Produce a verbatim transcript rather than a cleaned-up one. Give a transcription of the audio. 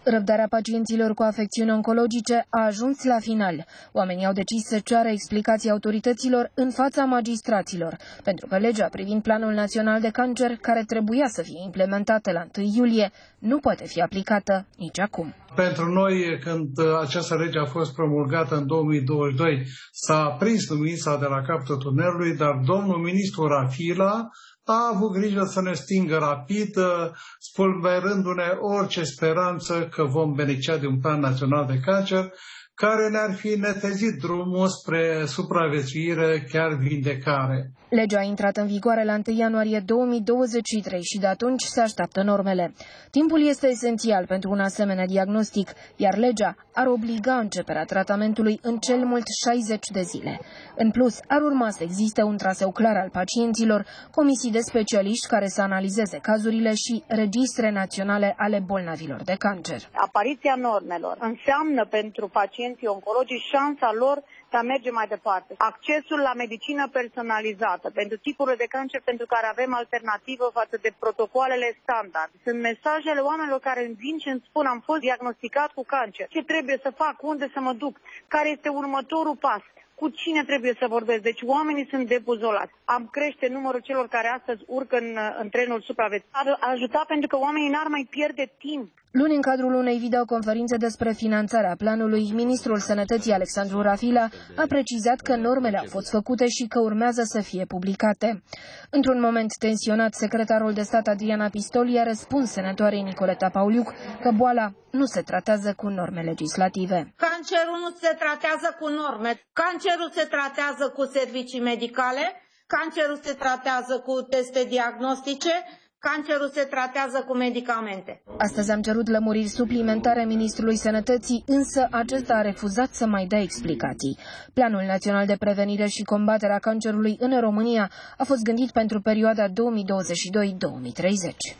Răbdarea pacienților cu afecțiuni oncologice a ajuns la final. Oamenii au decis să ceară explicații autorităților în fața magistraților, pentru că legea privind Planul Național de Cancer, care trebuia să fie implementată la întâi iulie, nu poate fi aplicată nici acum. Pentru noi, când această lege a fost promulgată în două mii douăzeci și doi, s-a aprins lumința de la capătul tunelului, dar domnul ministru Rafila a avut grijă să ne stingă rapid, spulberându-ne orice speranță că vom beneficia de un plan național de cancer, care ne-ar fi netezit drumul spre supraviețuire, chiar vindecare. Legea a intrat în vigoare la întâi ianuarie două mii douăzeci și trei și de atunci se așteaptă normele. Timpul este esențial pentru un asemenea diagnostic, iar legea ar obliga începerea tratamentului în cel mult șaizeci de zile. În plus, ar urma să existe un traseu clar al pacienților, comisii de specialiști care să analizeze cazurile și registre naționale ale bolnavilor de cancer. Apariția normelor înseamnă pentru pacienții oncologici șansa lor de a merge mai departe. Accesul la medicină personalizată pentru tipurile de cancer pentru care avem alternativă față de protocoalele standard. Sunt mesajele oamenilor care îmi vin și îmi spun: am fost diagnosticat cu cancer. Ce trebuie să fac? Unde să mă duc? Care este următorul pas? Cu cine trebuie să vorbesc? Deci oamenii sunt debuzolați. Am crește numărul celor care astăzi urcă în, în trenul supraviețuirii. Ar ajuta pentru că oamenii n-ar mai pierde timp. Luni, în cadrul unei videoconferințe despre finanțarea planului, ministrul Sănătății Alexandru Rafila a precizat că normele au fost făcute și că urmează să fie publicate. Într-un moment tensionat, secretarul de stat Adriana Pistoli a răspuns senatoarei Nicoleta Pauliuc că boala nu se tratează cu norme legislative. Cancerul nu se tratează cu norme. Cancerul se tratează cu servicii medicale, cancerul se tratează cu teste diagnostice, cancerul se tratează cu medicamente. Astăzi am cerut lămuriri suplimentare ministrului Sănătății, însă acesta a refuzat să mai dea explicații. Planul Național de Prevenire și Combatere a Cancerului în România a fost gândit pentru perioada două mii douăzeci și doi - două mii treizeci.